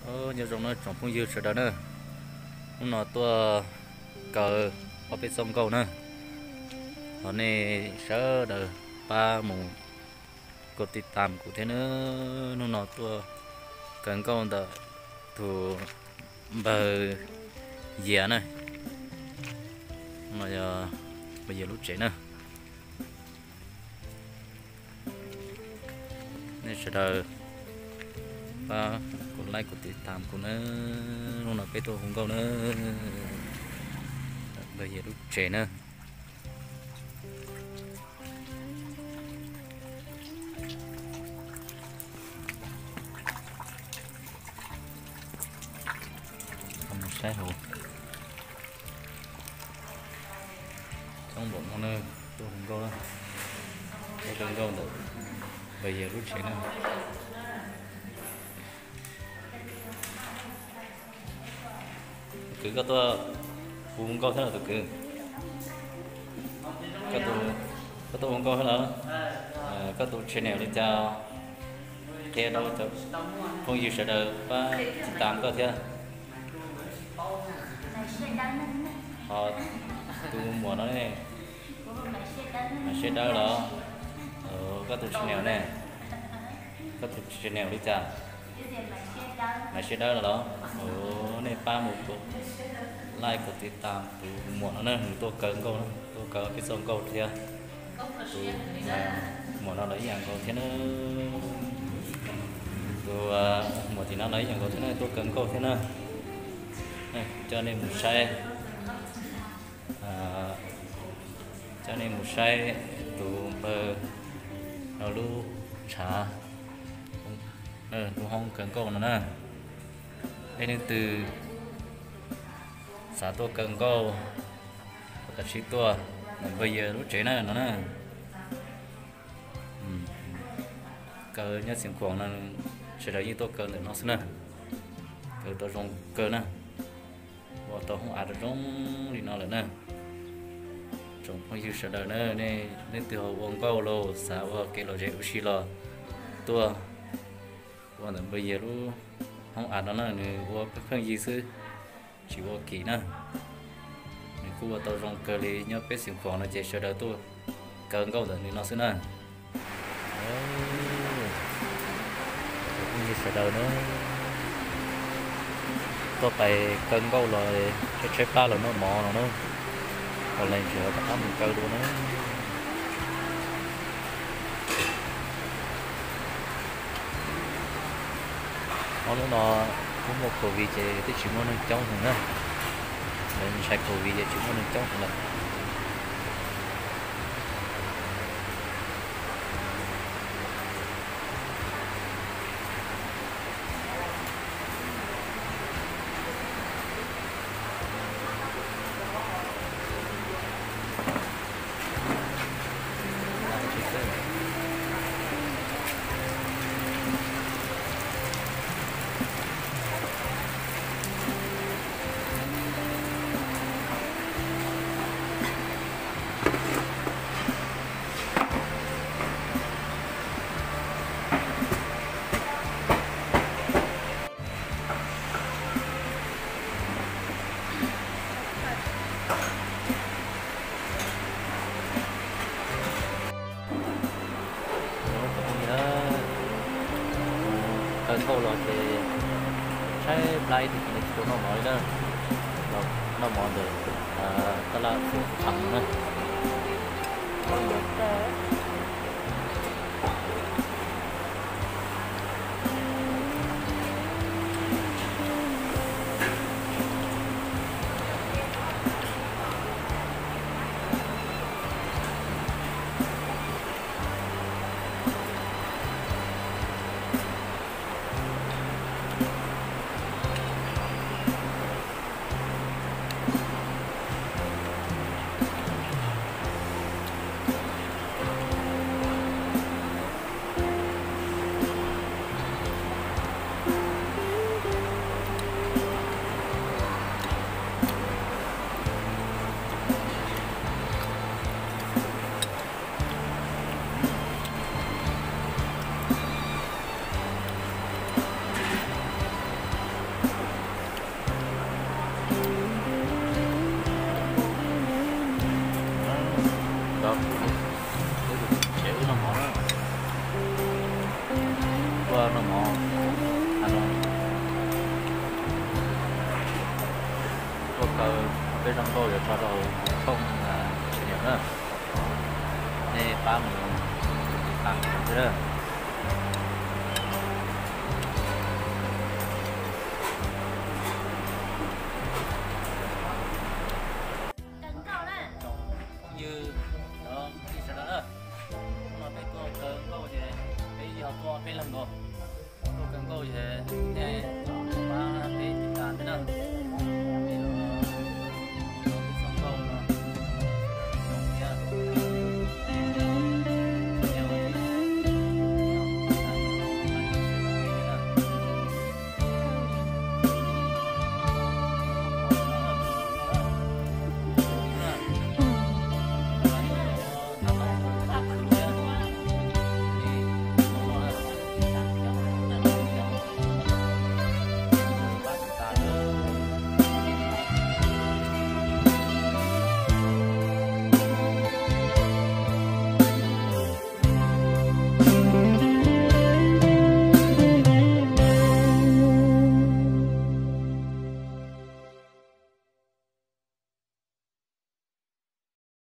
nhiều giống nó trồng phong dư sẽ đó nữa nó tua cờ ở bên sông cầu nữa họ này sẽ đờ ba mùng cột tịt tạm của thế nữa nó tua cần câu đờ thủ bờ dẻ này mà giờ bây giờ lúc trẻ nữa nên sẽ đờ ba còn like của tạm của nó là cái tôi không câu nữa bây giờ lúc trẻ nữa không sai hồ trong bụng con ơi tôi không câu đâu tôi không câu được bây giờ lúc trẻ nữa cứ có tôi uống câu thế nào tôi cứ có tôi uống câu thế nào có tôi channel lên cho theo đâu cho không gì sẽ được và tạm có theo họ tôi muốn nói này mà sẽ đỡ đó có tôi channel này có tôi channel đi cha mà sẽ đỡ đó này ba một tổ like của tiết tam tôi muốn nó nè tôi cần câu tôi cần cái sông câu theo tôi muốn nó lấy dạng câu thế nó tôi muốn thì nó lấy dạng câu thế này tôi cần câu thế nào cho nên một xe cho nên một xe tụ bờ nó lu trả tôi không cần câu nữa nè đây nên từ xã tôi cần câu cả sĩ tôi bây giờ lúc trẻ này nó nè cờ nhớ xin quảng là sẽ là như tôi cờ để nó xin nè cờ tôi rong cờ nè và tôi không ăn được rong thì nó là nè trong phong dư sẽ đời nữa nên từ hồi uống câu lô xã và cái lô dễ ushi lò tôi và bây giờ lúc không ăn nó nè và cái phong dư sư chỉ có kỹ nè mình cũng vào tàu rong cờ đi nhớ biết xin quảng là chỉ sẽ đời tôi cờ câu để nó xin nè như sẽ đời nữa tôi phải cân câu rồi cái chép ba là nó mò nó nữa còn lên chợ bắt mình câu luôn đó nó có một cầu vị chế tới chỉ muốn nâng trong thôi nữa nên sai cầu vị chế chỉ muốn nâng trong thôi câu là thì sai play thì mình cũng nó nói đó nó mò được đó là thằng nữa cái rong đôi để cho đầu không là chỉ nhiều nữa nên ba mình tăng thế đó